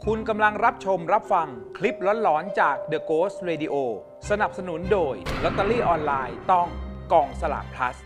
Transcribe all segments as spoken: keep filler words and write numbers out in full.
คุณกำลังรับชมรับฟังคลิปหลอนๆจาก The Ghost Radio สนับสนุนโดยลอตเตอรี่ออนไลน์ต้องกองสลาก plus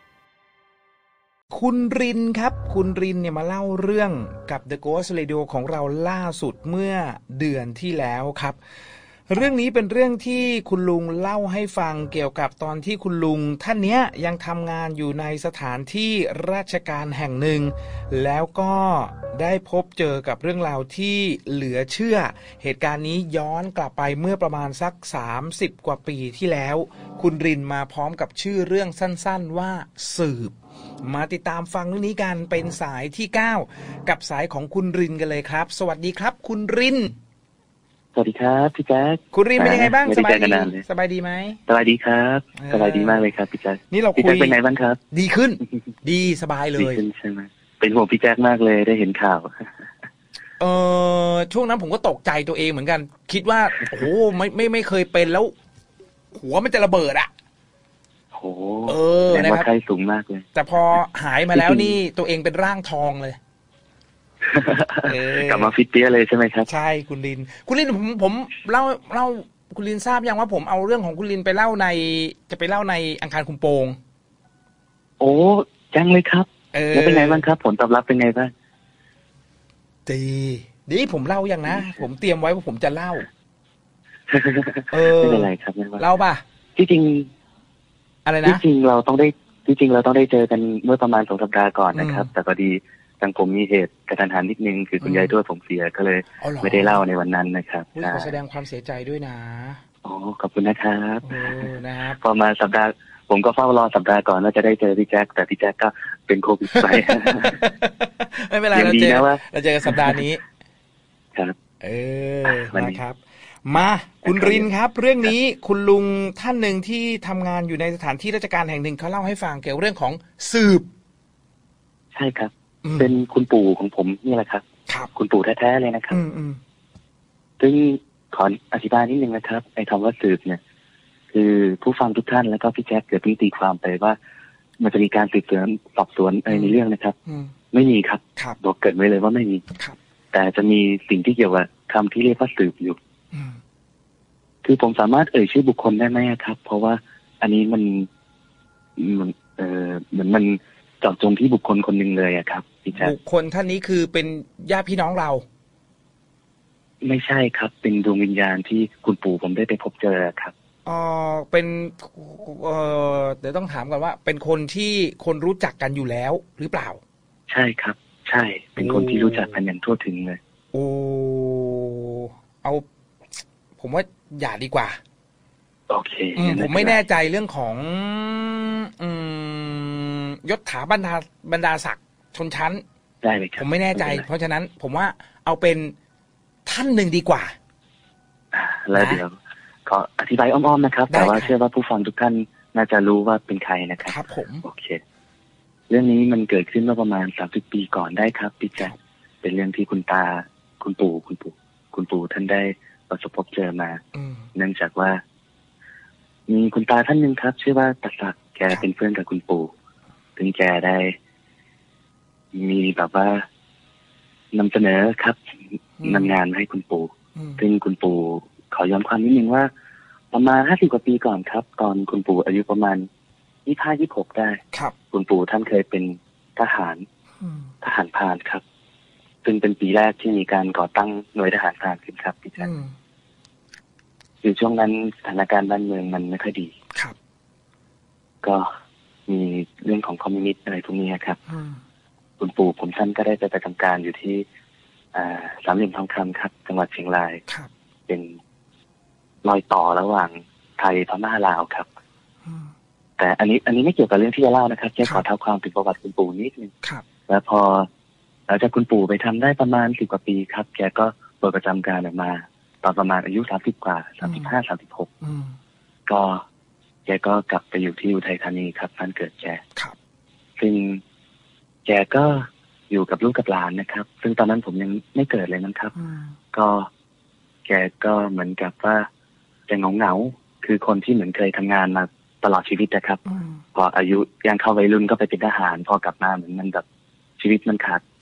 คุณรินครับคุณรินเนี่ยมาเล่าเรื่องกับ The Ghost Radio ของเราล่าสุดเมื่อเดือนที่แล้วครับเรื่องนี้เป็นเรื่องที่คุณลุงเล่าให้ฟังเกี่ยวกับตอนที่คุณลุงท่านเนี้ยยังทำงานอยู่ในสถานที่ราชการแห่งหนึ่งแล้วก็ได้พบเจอกับเรื่องราวที่เหลือเชื่อเหตุการณ์นี้ย้อนกลับไปเมื่อประมาณสักสามสิบกว่าปีที่แล้วคุณรินมาพร้อมกับชื่อเรื่องสั้นๆว่าสืบมาติดตามฟังเรื่องนี้กันเป็นสายที่เก้ากับสายของคุณรินกันเลยครับสวัสดีครับคุณรินสวัสดีครับพี่แจ๊คคุณรินเป็นยังไงบ้างสบายดีสบายดีไหมสบายดีครับสบายดีมากเลยครับพี่แจ๊คนี่เราคุยเป็นไงบ้างครับดีขึ้นดีสบายเลยดีขึ้นใช่ไหมเป็นห่วงพี่แจ๊คมากเลยได้เห็นข่าวเออช่วงนั้นผมก็ตกใจตัวเองเหมือนกันคิดว่าโอ้โหไม่ไม่ไม่เคยเป็นแล้วหัวมันจะระเบิดอ่ะโอ้เออนะครับไข้สูงมากเลยแต่พอหายมาแล้วนี่ตัวเองเป็นร่างทองเลยกลับมาฟิตเปี้ยเลยใช่ไหมครับใช่คุณลินคุณลินผมผมเล่าเล่าคุณลินทราบยังว่าผมเอาเรื่องของคุณลินไปเล่าในจะไปเล่าในอังคารคุมโปงโอ้จังเลยครับแล้วเป็นไงบ้างครับผลตอบรับเป็นไงบ้างดีดีผมเล่ายังนะผมเตรียมไว้ว่าผมจะเล่าเออไม่เป็นไรครับเล่าป่ะที่จริงอะไรนะที่จริงเราต้องได้ที่จริงเราต้องได้เจอกันเมื่อประมาณสองสัปดาห์ก่อนนะครับแต่พอดีทางผมมีเหตุกระทันหันนิดนึงคือคุณยายทวดผมเสียก็เลยไม่ได้เล่าในวันนั้นนะครับขอแสดงความเสียใจด้วยนะอ๋อขอบคุณนะครับเออนะครับพอมาสัปดาห์ผมก็เฝ้ารอสัปดาห์ก่อนว่าจะได้เจอพี่แจ๊คแต่พี่แจ๊คก็เป็นโควิดไปไม่เป็นไรเราเจอเราเจอกันสัปดาห์นี้ครับเออนะครับมาคุณรินครับเรื่องนี้คุณลุงท่านหนึ่งที่ทำงานอยู่ในสถานที่ราชการแห่งหนึ่งเขาเล่าให้ฟังเกี่ยวกับเรื่องของสืบใช่ครับเป็นคุณปู่ของผมนี่แหละครับครับคุณปู่แท้ๆเลยนะครับซึ่งขออธิบายนิดนึงนะครับไอ้คำว่าสืบเนี่ยคือผู้ฟังทุกท่านแล้วก็พี่แจ๊คเกิดตีความไปว่ามันจะมีการสืบสวนสอบสวนอะไรในเรื่องนะครับไม่มีครับบอกเกิดไว้เลยว่าไม่มีแต่จะมีสิ่งที่เกี่ยวกับคำที่เรียกว่าสืบอยู่คือผมสามารถเอ่ยชื่อบุคคลได้ไหมครับเพราะว่าอันนี้มันมันเออเหมือนมันเจาะจงที่บุคคลคนหนึ่งเลยอะครับพี่แจ๊คบุคคลท่านนี้คือเป็นญาติพี่น้องเราไม่ใช่ครับเป็นดวงวิญญาณที่คุณปู่ผมได้ไปพบเจอครับอ๋อเป็นเออเดี๋ยวต้องถามก่อนว่าเป็นคนที่คนรู้จักกันอยู่แล้วหรือเปล่าใช่ครับใช่เป็นคนที่รู้จักกันอย่างทั่วถึงเลยโอ้เอาผมว่าอย่าดีกว่าโอเคผมไม่แน่ใจเรื่องของอืมยศถาบรรดาบรรดาศักดิ์ชนชั้นได้เลยครับผมไม่แน่ใจเพราะฉะนั้นผมว่าเอาเป็นท่านหนึ่งดีกว่าแล้วเดี๋ยวขออธิบายอ้อมๆนะครับแต่ว่าเชื่อว่าผู้ฟังทุกท่านน่าจะรู้ว่าเป็นใครนะครับครับผมโอเคเรื่องนี้มันเกิดขึ้นเมื่อประมาณสามสิบปีก่อนได้ครับพี่แจ๊คเป็นเรื่องที่คุณตาคุณปู่คุณปู่คุณปู่ท่านได้ประสบพบเจอมาเนื่องจากว่ามีคุณตาท่านหนึ่งครับชื่อว่าตาศักดิ์แกเป็นเพื่อนกับคุณปู่ถึงแกได้มีแบบว่านำเสนอครับนำงานให้คุณปู่ซึ่งคุณปู่ขอย้อนความนิดนึงว่าประมาณห้าสิบกว่าปีก่อนครับตอนคุณปู่อายุประมาณยี่ห้ายี่หกได้ครับคุณปู่ท่านเคยเป็นทหารทหารพรานครับซึ่งเป็นปีแรกที่มีการก่อตั้งหน่วยทหารพรานขึ้นครับพี่แจ๊คอยู่ช่วงนั้นสถานการณ์บ้านเมืองมันไม่ค่อยดีครับก็มีเรื่องของคอมมิวนิสต์อะไรพวกนี้ครับคุณปู่ผมท่านก็ได้ไปประจำการอยู่ที่สามเหลี่ยมทองคำครับจังหวัดเชียงรายเป็นรอยต่อระหว่างไทยพม่าลาวครับแต่อันนี้อันนี้ไม่เกี่ยวกับเรื่องที่จะเล่านะครับแค่ขอเท้าความถึงประวัติคุณปู่นิดนึงแล้วพอหลังจากคุณปู่ไปทำได้ประมาณสิบกว่าปีครับแกก็เปิดประจำการออกมาตอนประมาณอายุสามสิบกว่าสามสิบห้าสามสิบหกก็แกก็กลับไปอยู่ที่อุทัยธานีครับบ้านเกิดแกซึ่งแกก็อยู่กับลูกกับหลานนะครับซึ่งตอนนั้นผมยังไม่เกิดเลยนะครับก็แกก็เหมือนกับว่าแกเหงาเหงาคือคนที่เหมือนเคยทำงานมาตลอดชีวิตนะครับพออายุยังเข้าวัยรุ่นก็ไปเป็นทหารพอกลับมาเหมือนมันแบบชีวิตมันขาด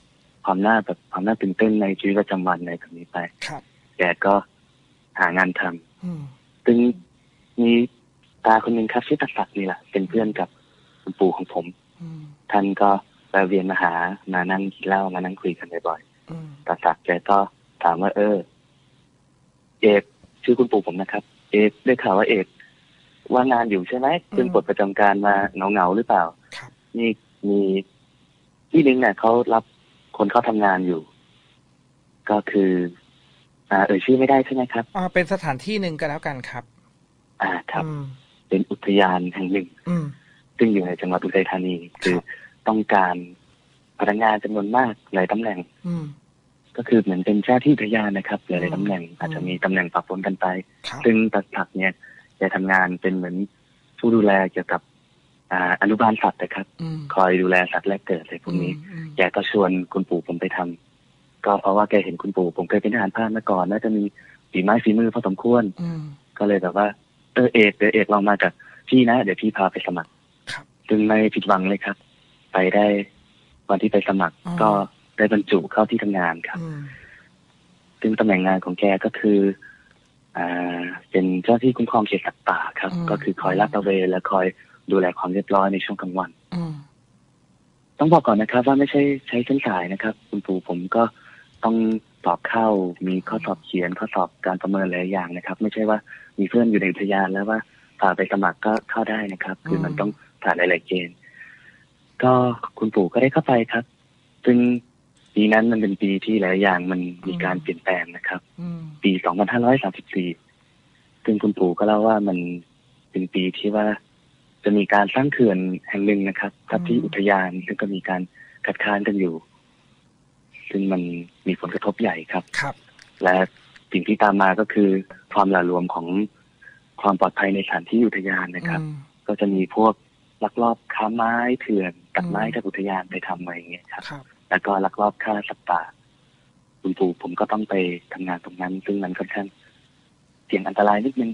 ความน่าแบบความน่าตื่นเต้นในชีวิตประจำวันในแบบนี้ไปครับแกก็หางานทำซึ่งมีตาคนหนึ่งครับชื่อตาศักดิ์นี่แหละเป็นเพื่อนกับคุณปู่ของผมท่านก็แวะเวียนมาหามานั่งกินเหล้ามานั่งคุยกันบ่อยๆตาศักดิ์แกก็ถามว่าเออเอกชื่อคุณปู่ผมนะครับเอกได้ข่าวว่าเอกว่างานอยู่ใช่ไหมเพิ่งปลดประจำการมาเหงาๆหรือเปล่านี่มีที่นึงเนี่ยเขารับคนเข้าทำงานอยู่ก็คืออ่าเอ่ยชื่อไม่ได้ใช่ไหมครับอ่าเป็นสถานที่หนึ่งก็แล้วกันครับอ่าครับเป็นอุทยานแห่งหนึ่งซึ่งอยู่ในจังหวัดอุทัยธานีคือต้องการพนักงานจำนวนมากหลายตำแหน่งก็คือเหมือนเป็นเจ้าที่อุทยานนะครับหลายตำแหน่งอาจจะมีตำแหน่งปะปนกันไปซึ่งตาศักดิ์เนี่ยจะทำงานเป็นเหมือนผู้ดูแลเกี่ยวกับอ่าอนุบาลสัตว์นะครับคอยดูแลสัตว์แรกเกิดอะไรพวกนี้แกก็ชวนคุณปู่ผมไปทำก็เพราะว่าแกเห็นคุณปู่ผมเคยเป็นทหารพรานมาก่อนน่าจะมีฝีไม้ฝีมือพอสมควรก็เลยแบบว่าเออเอกเดี๋ยวเอกลองมากับพี่นะเดี๋ยวพี่พาไปสมัครซึ่งไม่ผิดหวังเลยครับไปได้วันที่ไปสมัครก็ได้บรรจุเข้าที่ทำงานครับซึ่งตำแหน่งงานของแกก็คืออ่าเป็นเจ้าที่คุ้มครองเขตสัตว์ป่าครับก็คือคอยลาดตระเวนและคอยดูแลความเรียบร้อยในช่วงกลางวันต้องบอกก่อนนะครับว่าไม่ใช่ใช้เส้นสายนะครับคุณปู่ผมก็ต้องสอบเข้ามีข้อสอบเขียนข้อสอบการประเมินหลายอย่างนะครับไม่ใช่ว่ามีเพื่อนอยู่ในอุทยานแล้วว่าพาไปสมัครก็เข้าได้นะครับคือมันต้องผ่านหลายๆเกณฑ์ก็คุณปู่ก็ได้เข้าไปครับซึ่งปีนั้นมันเป็นปีที่หลายอย่างมันมีการเปลี่ยนแปลงนะครับปีสองพันห้าร้อยสามสิบสี่ซึ่งคุณปู่ก็เล่าว่ามันเป็นปีที่ว่าจะมีการสร้างเขื่อนแห่งหนึ่งนะครับทับที่อุทยานซึ่งก็มีการคัดค้านกันอยู่ซึ่งมันมีผลกระทบใหญ่ครับและสิ่งที่ตามมาก็คือความหละหลวมของความปลอดภัยในสถานที่อุทยานนะครับก็จะมีพวกลักลอบค้าไม้เถื่อนตัดไม้จากอุทยานไปทำอะไรอย่างเงี้ยครับแล้วก็ลักลอบฆ่าสัตว์ป่าคุณปู่ผมก็ต้องไปทำงานตรงนั้นซึ่งมันค่อนข้างเสี่ยงอันตรายนิดนึง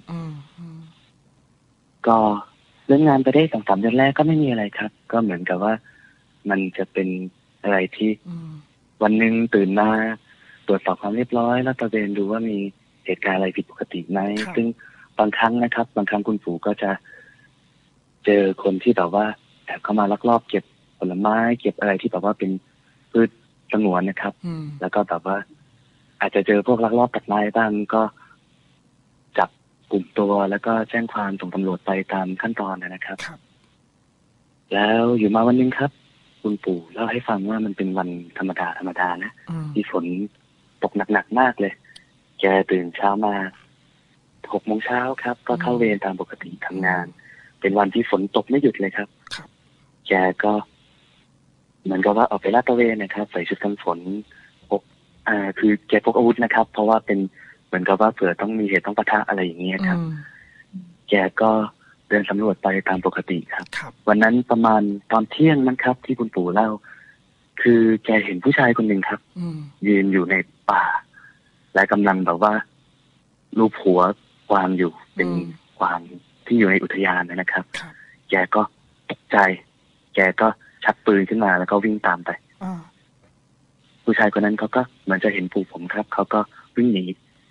ก็เรื่องงานไปได้สองสามเดือนแรกก็ไม่มีอะไรครับก็เหมือนกับว่ามันจะเป็นอะไรที่วันหนึ่งตื่นมาตรวจสอบความเรียบร้อยแล้วตระเวนดูว่ามีเหตุการณ์อะไรผิดปกติไหมซึ่งบางครั้งนะครับบางครั้งคุณปู่ก็จะเจอคนที่แบบว่าแอบเข้ามาลักลอบเก็บผลไม้เก็บอะไรที่แบบว่าเป็นพืชสงวนนะครับแล้วก็แบบว่าอาจจะเจอพวกลักลอบตัดไม้บ้างก็จับกลุ่มตัวแล้วก็แจ้งความส่งตำรวจไปตามขั้นตอนนะครับแล้วอยู่มาวันนึงครับคุณปู่เล่าให้ฟังว่ามันเป็นวันธรรมดาธรรมดานะที่ฝนตกหนักๆมากเลยแกตื่นเช้ามาหกโมงเช้าครับก็เข้าเวรตามปกติทำงานเป็นวันที่ฝนตกไม่หยุดเลยครับแกก็เหมือนกับว่าออกไปลาดตระเวนนะครับใส่ชุดกันฝนพกอ่าคือแกพกอาวุธนะครับเพราะว่าเป็นเหมือนกับว่าเผื่อต้องมีเหตุต้องปะทะอะไรอย่างเงี้ยครับแกก็เดินสำรวจไปตามปกติครับวันนั้นประมาณตอนเที่ยงนั้นครับที่คุณปู่เล่าคือแกเห็นผู้ชายคนหนึ่งครับยืนอยู่ในป่าและกำลังแบบว่าลูบหัวกวางอยู่เป็นกวางที่อยู่ในอุทยานนะครับแกก็ตกใจแกก็ชักปืนขึ้นมาแล้วก็วิ่งตามไปผู้ชายคนนั้นเขาก็เหมือนจะเห็นปู่ผมครับเขาก็วิ่งหนี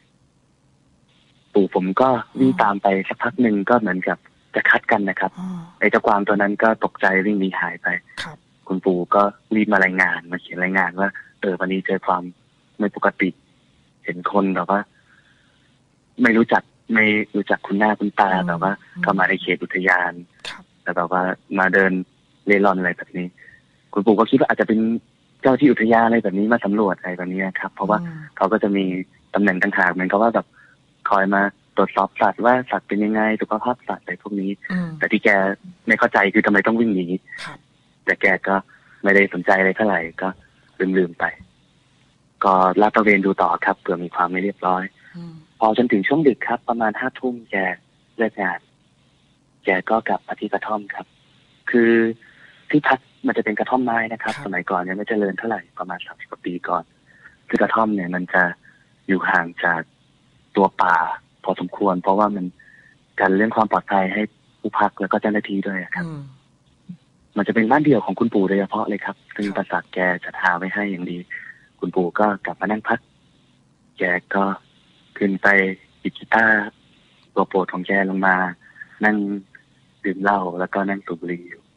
ปู่ผมก็วิ่งตามไปสักพักหนึ่งก็เหมือนกับจะคัดกันนะครับไอ้เจ้ากวางตัวนั้นก็ตกใจวิ่งหนีหายไปคุณปู่ก็รีบมารายงานมาเขียนรายงานว่าเออวันนี้เจอความไม่ปกติเห็นคนแบบว่าไม่รู้จักไม่รู้จักคุณหน้าคุณตาแบบว่าเข้ามาในเขตอุทยานแต่แบบว่ามาเดินเล่ร่อนอะไรแบบนี้คุณปู่ก็คิดว่าอาจจะเป็นเจ้าที่อุทยานอะไรแบบนี้มาสำรวจอะไรแบบนี้ครับเพราะว่าเขาก็จะมีตำแหน่งต่างหากเหมือนกับว่าแบบคอยมาตรวจสอบสัตว์ว่าสัตว์เป็นยังไงสุขภาพสัตว์อะไรพวกนี้แต่ที่แกไม่เข้าใจคือทำไมต้องวิ่งหนีแต่แกก็ไม่ได้สนใจอะไรเท่าไหร่ก็ลืมๆไปก็ลาดตระเวนดูต่อครับเผื่อมีความไม่เรียบร้อยพอจนถึงช่วงดึกครับประมาณห้าทุ่มแกเลิกงานแกก็กลับมาที่กระท่อมครับคือที่พักมันจะเป็นกระท่อมไม้นะครับสมัยก่อนเนี่ยไม่เจริญเท่าไหร่ประมาณสามสิบกว่าปีก่อนคือกระท่อมเนี่ยมันจะอยู่ห่างจากตัวป่าพอสมควรเพราะว่ามันการเรื่องความปลอดภัยให้ผู้พักแล้วก็เจ้าหน้าที่ด้วยครับมันจะเป็นบ้านเดี่ยวของคุณปู่โดยเฉพาะเลยครับซึ่งตาศักดิ์แกจัดหาไว้ให้อย่างดีคุณปู่ก็กลับมานั่งพักแกก็ขึ้นไปหยิบกีตาร์ตัวโปรดของแกลงมานั่งดื่มเหล้าแล้วก็นั่งสูบบุหรี่อยู่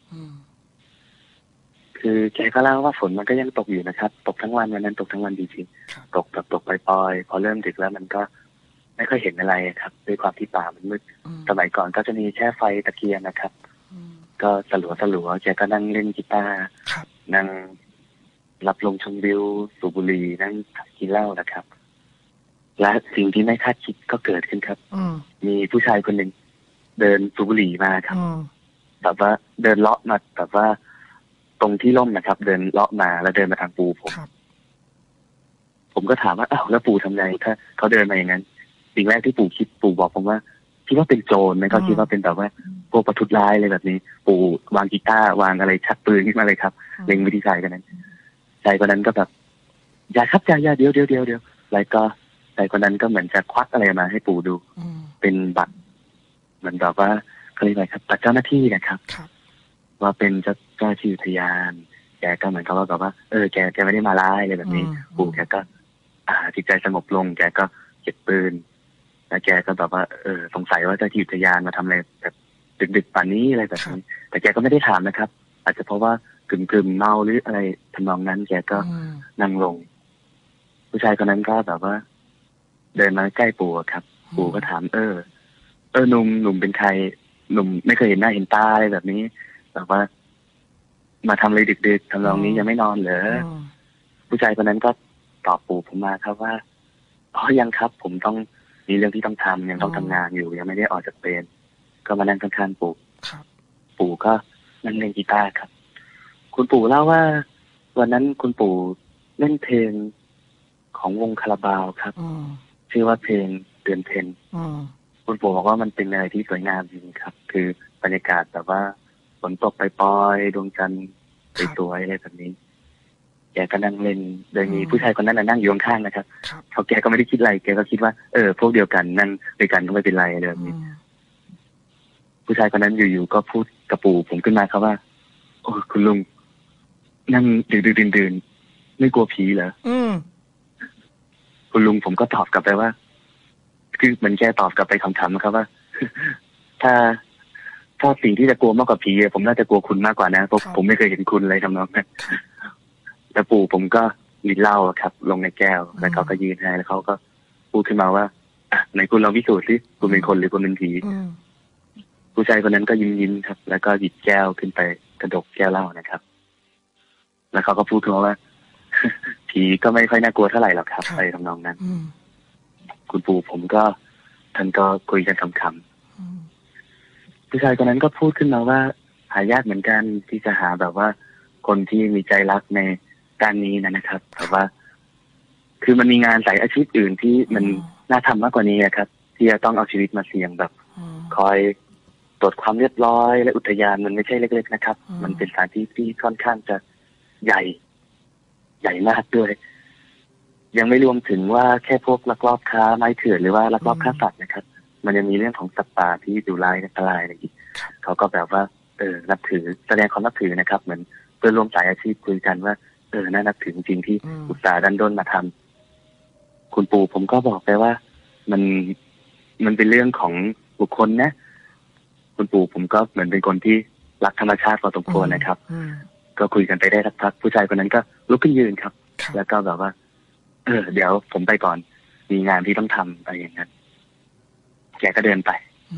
คือแกก็เล่าว่าฝนมันก็ยังตกอยู่นะครับตกทั้งวันวันนั้นตกทั้งวันจริงๆตกแบบตกปล่อยๆพอเริ่มดึกแล้วมันก็ไม่ค่อยเห็นอะไรครับด้วยความที่ป่ามันมืดสมัยก่อนก็จะมีแค่ไฟตะเกียงนะครับก็สลัวสลัวแกก็นั่งเล่นกีตาร์นั่งรับลมชมวิวสูบบุหรี่นั่งกินเหล้านะครับและสิ่งที่ไม่คาดคิดก็เกิดขึ้นครับมีผู้ชายคนหนึ่งเดินสูบบุหรี่มาครับแบบว่าเดินเลาะมาแบบว่าตรงที่ร่มนะครับเดินเลาะมาแล้วเดินมาทางปู่ผมผมก็ถามว่าอ้าวแล้วปู่ทำไงถ้าเขาเดินมาอย่างนั้นสิ่งแรกที่ปู่คิดปู่บอกผมว่าคิดว่าเป็นโจรไหมเขาคิดว่าเป็นแบบว่าพวกประทุษร้ายอะไรแบบนี้ปู่วางกีตาร์วางอะไรชักปืนขึ้นมาเลยครับเล็งไปที่ชายคนนั้นชายคนนั้นก็แบบอย่าครับอย่าอย่าเดี๋ยวเดี๋ยวเดี๋ยวเดี๋ยวแล้วก็ชายคนนั้นก็เหมือนจะควักอะไรมาให้ปู่ดูเป็นบัตรเหมือนแบบว่าเขาเรียกอะไรครับบัตรเจ้าหน้าที่นะครับว่าเป็นเจ้าเจ้าที่อุทยานแกก็เหมือนกับว่าแบบว่าเออแกแกไม่ได้มาร้ายอะไรแบบนี้ปู่แกก็อ่าจิตใจสงบลงแกก็เก็บปืนแล้วแกก็แบบว่าเออสงสัยว่าเจ้าที่อุทยานมาทำอะไรแบบดึกๆป่านนี้อะไรแบบนี้แต่แกก็ไม่ได้ถามนะครับอาจจะเพราะว่ากึ่มๆเมาหรืออะไรทำนองนั้นแกก็นั่งลงผู้ชายคนนั้นก็แบบว่าเดินมาใกล้ปู่ครับปู่ก็ถามเออเออหนุ่มหนุ่มเป็นใครหนุ่มไม่เคยเห็นหน้าเห็นตาอะไรแบบนี้แบบว่ามาทำอะไรดึกๆทำนองนี้ยังไม่นอนเหรอผู้ชายคนนั้นก็ตอบปู่ผมมาครับว่าอ๋อยังครับผมต้องมีเรื่องที่ต้องทำยังต้องทำงานอยู่ยังไม่ได้ออกจากเปรนก็มานั่งข้างๆปู่ปู่ก็นั่งเล่นกีตาร์ครับคุณปู่เล่าว่าวันนั้นคุณปู่เล่นเพลงของวงคาราบาวครับชื่อว่าเพลงเดือนเพ็ญคุณปู่บอกว่ามันเป็นอะไรที่สวยงามจริงครับคือบรรยากาศแบบว่าฝนตกปล่อยๆดวงจันทร์สวยๆอะไรแบบนี้แกก็นั่งเล่นโดยมีผู้ชายคนนั้นนั่งอยู่ข้างๆนะครับเขาแกก็ไม่ได้คิดอะไรแกก็คิดว่าเออพวกเดียวกันนั่งด้วยกันก็ไม่เป็นไรอะไรแบบนี้ผู้ชายคนนั้นอยู่ๆก็พูดกับปู่ผมขึ้นมาครับว่าโอ้คุณลุงนั่งดื่นๆๆไม่กลัวผีเหรอคุณลุงผมก็ตอบกลับไปว่าคือเหมือนแกตอบกลับไปคำถามนะครับว่าถ้าถ้าสิ่งที่จะกลัวมากกว่าผีผมน่าจะกลัวคุณมากกว่านะเพราะผมไม่เคยเห็นคุณเลยทำนองนั้นแล้วปู่ผมก็ลินเหล้าครับลงในแก้วแล้วเขาก็ยืนให้แล้วเขาก็พูดขึ้นมาว่าอ่ะไหนคุณลองพิสูจน์สิคุณเป็นคนหรือคุณเป็นผีผู้ชายคนนั้นก็ยิ้มยิ้มครับแล้วก็หยิบแก้วขึ้นไปกระดกแก้วเหล้านะครับแล้วเขาก็พูดขึ้นมาว่าผีก็ไม่ค่อยน่ากลัวเท่าไหร่หรอกครับไปทำนองนั้นคุณปู่ผมก็ท่านก็คุยกันคำๆผู้ชายคนนั้นก็พูดขึ้นมาว่าหายากเหมือนกันที่จะหาแบบว่าคนที่มีใจรักในการนี้นะครับแต่ว่าคือมันมีงานสายอาชีพอื่นที่มันน่าทำมากกว่านี้ครับที่จะต้องเอาชีวิตมาเสี่ยงแบบคอยตรวจความเรียบร้อยและอุทยานมันไม่ใช่เล็กๆนะครับมันเป็นสถานที่ที่ค่อนข้างจะใหญ่ใหญ่มากด้วยยังไม่รวมถึงว่าแค่พวกลักลอบค้าไม้เถื่อนหรือว่าลักลอบฆ่าสัตว์นะครับมันยังมีเรื่องของสัตว์ป่าที่ดุร้ายอันตรายอะไรอย่างนี้เขาก็แบบว่าเออนับถือแสดงความนับถือนะครับเหมือนเพื่อนร่วมสายอาชีพคุยกันว่าเออน่านับถือจริงที่อุตส่าห์ดันด้นมาทำคุณปู่ผมก็บอกไปว่ามันมันเป็นเรื่องของบุคคลนะคุณปู่ผมก็เหมือนเป็นคนที่รักธรรมชาติพอสมควรนะครับก็คุยกันไปได้สักพักผู้ชายคนนั้นก็ลุกขึ้นยืนครับแล้วก็แบบว่าเออเดี๋ยวผมไปก่อนมีงานที่ต้องทำอะไรอย่างนั้นแกก็เดินไป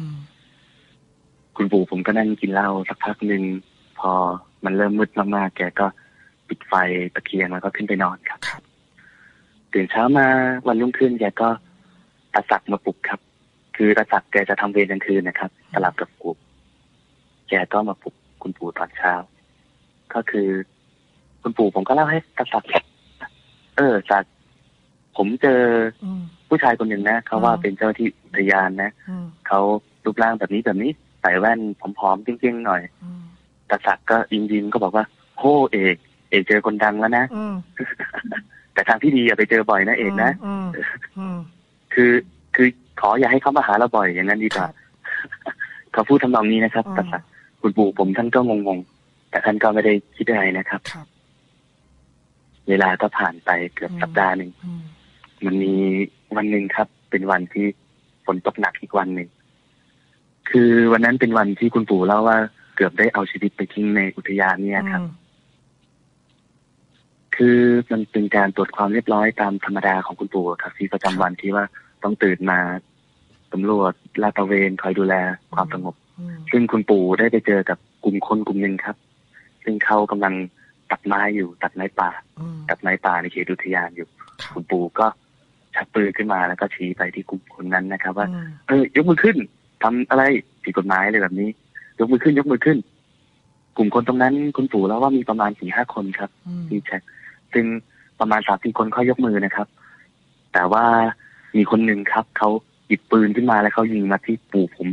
คุณปู่ผมก็นั่งกินเหล้าสักพักหนึ่งพอมันเริ่มมืดมากๆแกก็ปิดไฟตะเกียงแล้วก็ขึ้นไปนอนครับตื่นเช้ามาวันรุ่งขึ้นแกก็ตาสักมาปลุกครับคือตาสักแกจะทำเวรกลางคืนนะครับสลับกับกูแกก็มาปลุกคุณปู่ตอนเช้าก็คือคุณปู่ผมก็เล่าให้ตาสักเออสักผมเจอผู้ชายคนหนึ่งนะเขาว่าเป็นเจ้าที่อุทยานนะเขารูปร่างแบบนี้แบบนี้ใส่แว่นผอมๆจริงๆหน่อยตาสักก็ยิ้มๆก็บอกว่าโอ้เอกเอกเจอคนดังแล้วนะแต่ทางที่ดีอย่าไปเจอบ่อยนะเอกนะคือคือขออย่าให้เขามาหาเราบ่อยอย่างนั้นดีกว่าเขาพูดทำนองนี้นะครับตาสักคุณปู่ผมท่านก็งงๆแต่ท่านก็ไม่ได้คิดอะไรนะครับเวลาก็ผ่านไปเกือบสัปดาห์หนึ่งมันมีวันหนึ่งครับเป็นวันที่ฝนตกหนักอีกวันหนึ่งคือวันนั้นเป็นวันที่คุณปู่เล่าว่าเกือบได้เอาชีวิตไปทิ้งในอุทยานเนี่ยครับคือมันเป็นการตรวจความเรียบร้อยตามธรรมดาของคุณปู่ครับที่ประจำวันที่ว่าต้องตื่นมาตำรวจลาดตระเวนคอยดูแลความสงบซึ่งคุณปู่ได้ไปเจอกับกลุ่มคนกลุ่มหนึ่งครับ ซึ่งเขากำลังตัดไม้อยู่ตัดไม้ป่าตัดไม้ป่าในเขตอุทยานอยู่คุณปู่ก็ชักปืนขึ้นมาแล้วก็ชี้ไปที่กลุ่มคนนั้นนะครับว่าเออยกมือขึ้นทำอะไรผิดกฎหมายอะไรแบบนี้ยกมือขึ้นยกมือขึ้นกลุ่มคนตรงนั้นคุณปู่แล้วว่ามีประมาณสี่ห้าคนครับที่แชทซึ่งประมาณสามสี่คนเขายกมือนะครับแต่ว่ามีคนหนึ่งครับเขาหยิบปืนขึ้นมาแล้วเขายิงมาที่ปู่ผม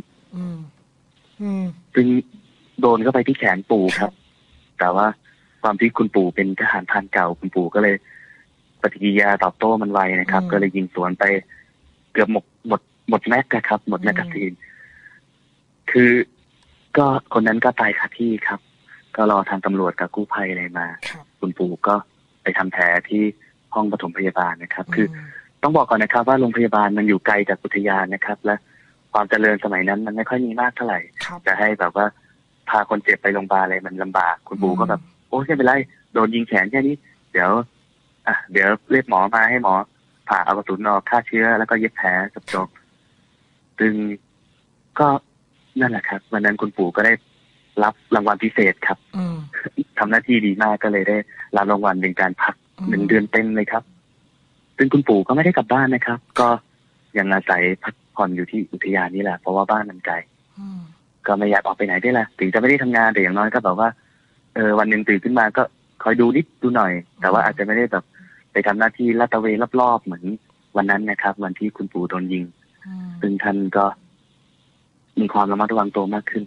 ซึ่งโดนเข้าไปที่แขนปู่ครับแต่ว่าความที่คุณปู่เป็นทหารพรานเก่าคุณปู่ก็เลยปฏิกิริยาตอบโต้มันไวนะครับก็เลยยิงสวนไปเกือบหมดหมดหมดแม็กซ์ครับหมดแมกกาซีนคือก็คนนั้นก็ตายคาที่ครับก็รอทางตำรวจกับกู้ภัยอะไรมาคุณปู่ก็ไปทำแผลที่ห้องปฐมพยาบาลนะครับคือต้องบอกก่อนนะครับว่าโรงพยาบาลมันอยู่ไกลจากอุทยานนะครับและความเจริญสมัยนั้นมันไม่ค่อยมีมากเท่าไหร่จะให้แบบว่าพาคนเจ็บไปโรงพยาบาลอะไรมันลำบากคุณปู่ก็แบบโอ้ไม่เป็นไรโดนยิงแขนแค่นี้เดี๋ยวอ่ะเดี๋ยวเรียกหมอมาให้หมอผ่าเอากระสุนออกฆ่าเชื้อแล้วก็เย็บแผลจบๆซึ่งก็นั่นแหละครับวันนั้นคุณปู่ก็ได้รับรางวัลพิเศษครับทำหน้าที่ดีมากก็เลยได้รับรางวัลเป็นการพักหนึ่งเดือนเต็มเลยครับซึ่งคุณปู่ก็ไม่ได้กลับบ้านนะครับก็ยังอาศัยพักผ่อนอยู่ที่อุทยานนี่แหละเพราะว่าบ้านมันไกลก็ไม่อยากออกไปไหนได้ละถึงจะไม่ได้ทำงานแต่อย่างน้อยก็แบบว่าเออวันหนึ่งตื่นขึ้นมาก็คอยดูนิดดูหน่อยแต่ว่าอาจจะไม่ได้แบบไปทำหน้าที่ลาดตระเวนรอบๆเหมือนวันนั้นนะครับวันที่คุณปู่โดนยิงซึ่งท่านก็มีความระมัดระวังตัวมากขึ้น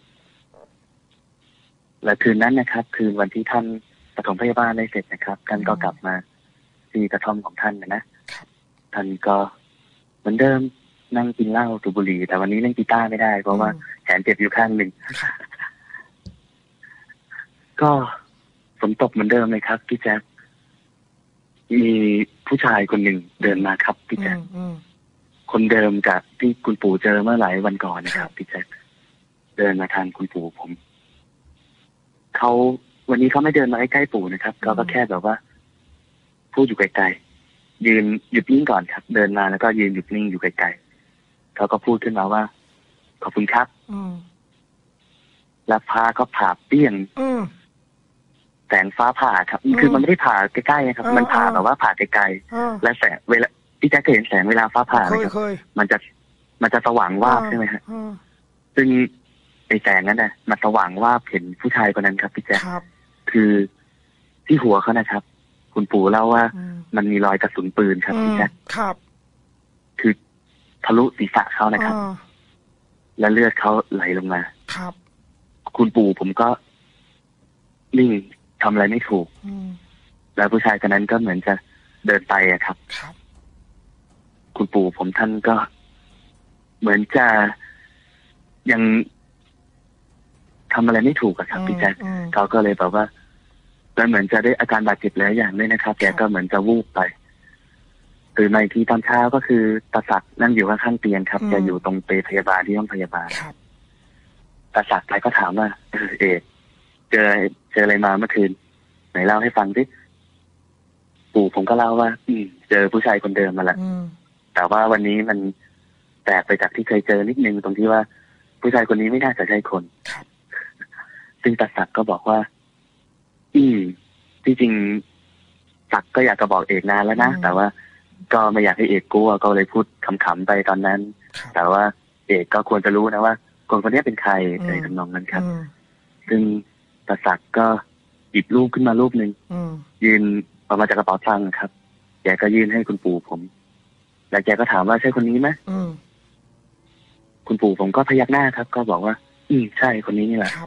และคืนนั้นนะครับคืนวันที่ท่านปฐมพยาบาลได้เสร็จนะครับท่านก็กลับมาที่กระท่อมของท่านนะนะท่านก็เหมือนเดิมนั่งกินเหล้าสูบบุหรี่แต่วันนี้เล่นกีตาร์ไม่ได้เพราะว่าแขนเจ็บอยู่ข้างหนึ่งก็ฝนตกเหมือนเดิมเลยครับพี่แจ๊คมีผู้ชายคนหนึ่งเดินมาครับพี่แจ๊คคนเดิมกับที่คุณปู่เจอเมื่อหลายวันก่อนนะครับพี่แจ๊คเดินมาทางคุณปู่ผมเขาวันนี้เขาไม่เดินมาใกล้ๆปู่นะครับเขาก็แค่แบบว่าพูดอยู่ไกลๆยืนหยุดนิ่งก่อนครับเดินมาแล้วก็ยืนหยุดนิ่งอยู่ไกลๆเขาก็พูดขึ้นมาว่าขอบคุณครับแล้วฟ้าก็ผ่าเปี้ยงแสงฟ้าผ่าครับคือมันไม่ได้ผ่าใกล้ๆนะครับมันผ่าแบบว่าผ่าไกลๆและแสงเวลาพี่แจ๊คเคยเห็นแสงเวลาฟ้าผ่าไหมครับมันจะมันจะสว่างวาบใช่ไหมฮะซึ่งไอ้แสงนั้นน่ะมันสว่างวาบเห็นผู้ชายคนนั้นครับพี่แจ๊คคือที่หัวเขานะครับคุณปู่เล่าว่ามันมีรอยกระสุนปืนครับพี่แจ๊คครับคือทะลุศีรษะเขานะครับและเลือดเขาไหลลงมาครับคุณปู่ผมก็นิ่งทำอะไรไม่ถูกแล้วผู้ชายคนนั้นก็เหมือนจะเดินไปอะครับคุณปู่ผมท่านก็เหมือนจะยังทำอะไรไม่ถูกอะครับพี่แจ๊คเขาก็เลยแบบว่าแล้วเหมือนจะได้อาการบาดเจ็บหลายอย่างด้วยนะครับแกก็เหมือนจะวูบไปตื่นมาอีกทีตอนเช้าก็คือตาศักดิ์นั่งอยู่ข้างๆเตียงครับแกอยู่ตรงเปรย์พยาบาลที่ห้องพยาบาลตาศักดิ์ไปก็ถามว่าเออเอกเจอเจออะไรมาเมื่อคืนไหนเล่าให้ฟังสิปู่ผมก็เล่าว่าอืมเจอผู้ชายคนเดิมมาแล้วแต่ว่าวันนี้มันแตกไปจากที่เคยเจอนิดนึงตรงที่ว่าผู้ชายคนนี้ไม่น่าจะใช่คนซึ่งตาศักดิ์ก็บอกว่าอืมที่จริงศักดิ์ก็อยากจะบอกเอกนานแล้วนะแต่ว่าก็ไม่อยากให้เอกกลัวก็เลยพูดขำๆไปตอนนั้นแต่ว่าเอกก็ควรจะรู้นะว่าคนคนนี้เป็นใครในทำนองนั้นครับซึ่งตาศักดิ์ก็หยิบรูปขึ้นมารูปหนึ่งยืนออกมาจากกระเป๋าตังค์ครับแกก็ยื่นให้คุณปู่ผมแล้วแกก็ถามว่าใช่คนนี้ไหมคุณปู่ผมก็พยักหน้าครับก็บอกว่าอืมใช่คนนี้นี่แหละ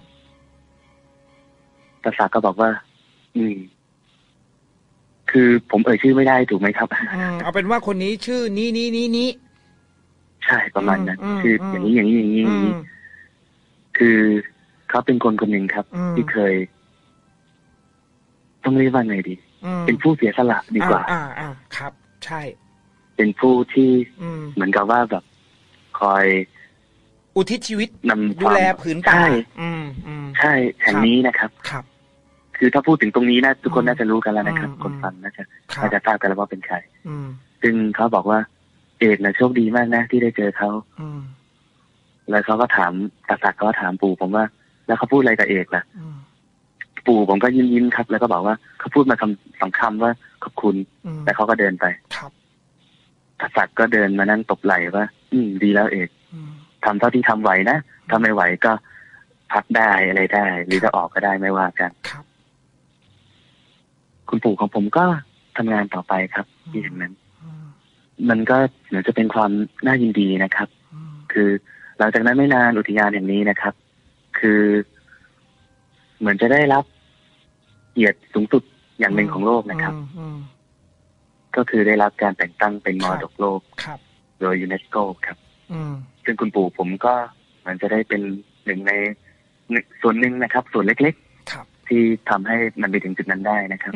ตาศักดิ์ก็บอกว่าอืมคือผมเอ่ยชื่อไม่ได้ถูกไหมครับเอาเป็นว่าคนนี้ชื่อนี้นี้นี้นี้ใช่ประมาณนั้นคืออย่างนี้อย่างนี้อย่างนี้อย่างนี้คือเขาเป็นคนคนหนึ่งครับที่เคยต้องเรียกว่าไงดีเป็นผู้เสียสละดีกว่าอ่าอ่าครับใช่เป็นผู้ที่เหมือนกับว่าแบบคอยอุทิศชีวิตนำดูแลผืนป่าใช่ใช่แห่งนี้นะครับครับคือถ้าพูดถึงตรงนี้นะทุกคนน่าจะรู้กันแล้วนะครับคนฟังน่าจะน่าจะทราบกันแล้วว่าเป็นใครซึ่งเขาบอกว่าเอกนะโชคดีมากนะที่ได้เจอเขาแล้วเขาก็ถามตาศักดิ์ก็ถามปู่ผมว่าแล้วเขาพูดอะไรกับเอกล่ะปู่ผมก็ยิ้มยิ้มครับแล้วก็บอกว่าเขาพูดมาคำสองคำว่าขอบคุณแต่เขาก็เดินไปตาศักดิ์ก็เดินมานั่งตบไหล่ว่าอืมดีแล้วเอกทำเท่าที่ทำไหวนะถ้าไม่ไหวก็พักได้อะไรได้หรือจะออกก็ได้ไม่ว่ากันคุณปู่ของผมก็ทำงานต่อไปครับที่อย่างนั้นมันก็เหมือนจะเป็นความน่ายินดีนะครับคือหลังจากนั้นไม่นานอุทยานแห่งนี้นะครับคือเหมือนจะได้รับเกียรติสูงสุดอย่างหนึ่งของโลกนะครับก็คือได้รับการแต่งตั้งเป็นมรดกโลกโดยยูเนสโกครับซึ่งคุณปู่ผมก็เหมือนจะได้เป็นหนึ่งในส่วนหนึ่งนะครับส่วนเล็กๆที่ทำให้มันไปถึงจุดนั้นได้นะครับ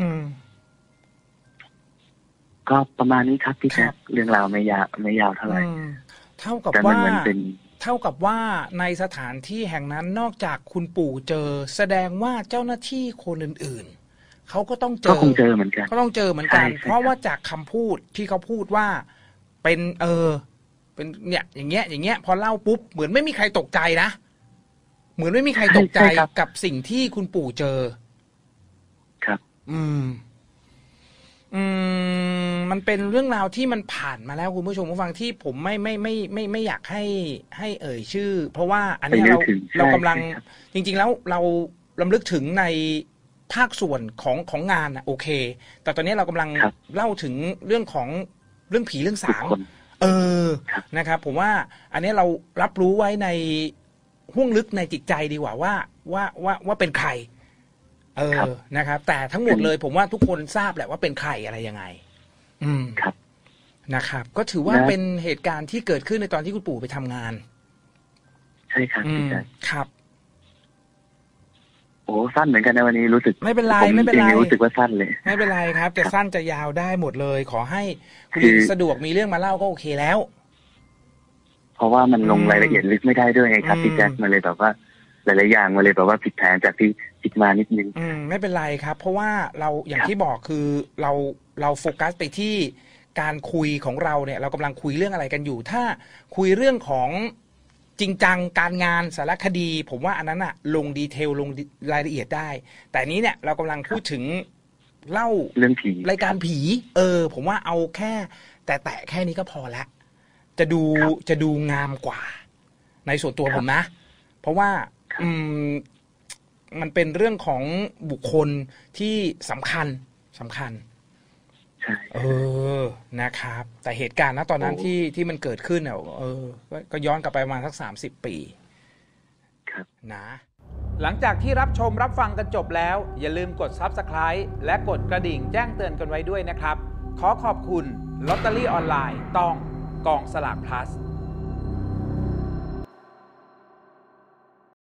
ก็ประมาณนี้ครับพี่แจ๊คเรื่องราวไม่ยาวไม่ยาวเท่าไหร่เท่ากับว่าเท่ากับว่าในสถานที่แห่งนั้นนอกจากคุณปู่เจอแสดงว่าเจ้าหน้าที่คนอื่นๆเขาก็ต้องเจอก็คงเจอเหมือนกันก็ต้องเจอเหมือนกันเพราะว่าจากคำพูดที่เขาพูดว่าเป็นเออเป็นเนี่ยอย่างเงี้ยอย่างเงี้ยพอเล่าปุ๊บเหมือนไม่มีใครตกใจนะเหมือนไม่มีใครตกใจกับสิ่งที่คุณปู่เจอครับอืมอืมมันเป็นเรื่องราวที่มันผ่านมาแล้วคุณผู้ชมผู้ฟังที่ผมไม่ไม่ไม่ไม่ไม่อยากให้ให้เอ่ยชื่อเพราะว่าอันนี้เราเรากำลังจริงๆแล้วเรารำลึกถึงในภาคส่วนของของงานอ่ะโอเคแต่ตอนนี้เรากำลังเล่าถึงเรื่องของเรื่องผีเรื่องสางเออนะครับผมว่าอันนี้เรารับรู้ไว้ในห้วงลึกในจิตใจดีกว่าว่าว่าว่าว่าเป็นใครเออนะครับแต่ทั้งหมดเลยผมว่าทุกคนทราบแหละว่าเป็นใครอะไรยังไงอืมครับนะครับก็ถือว่าเป็นเหตุการณ์ที่เกิดขึ้นในตอนที่คุณปู่ไปทำงานใช่ครับพี่แจ๊คครับโอ้สั้นเหมือนกันในวันนี้รู้สึกไม่เป็นไรไม่เป็นไรรู้สึกว่าสั้นเลยไม่เป็นไรครับจะสั้นจะยาวได้หมดเลยขอให้คุณสะดวกมีเรื่องมาเล่าก็โอเคแล้วเพราะว่ามันลงรายละเอียดลึกไม่ได้ด้วยไงครับพี่แจ๊คมาเลยแบบว่าหลายๆอย่างมาเลยแบบว่าผิดแผนจากที่คิดมานิดนึงอืมไม่เป็นไรครับเพราะว่าเราอย่างที่บอกคือเราเราโฟกัสไปที่การคุยของเราเนี่ยเรากำลังคุยเรื่องอะไรกันอยู่ถ้าคุยเรื่องของจริงจังการงานสารคดีผมว่าอันนั้นอะลงดีเทลลงรายละเอียดได้แต่นี้เนี่ยเรากำลังพูดถึงเล่าเรื่องผีรายการผีเออผมว่าเอาแค่แต่แต่แค่นี้ก็พอละจะดูจะดูงามกว่าในส่วนตัวผมนะเพราะว่าอืมมันเป็นเรื่องของบุคคลที่สำคัญสำคัญใช่เออนะครับแต่เหตุการณ์ณตอนนั้นที่ที่มันเกิดขึ้นเนี่ยเออก็ย้อนกลับไปประมาณสักสามสิบปีครับนะหลังจากที่รับชมรับฟังกันจบแล้วอย่าลืมกด ซับสไครบ์ และกดกระดิ่งแจ้งเตือนกันไว้ด้วยนะครับขอขอบคุณลอตเตอรี่ออนไลน์ต้องกองสลาก plus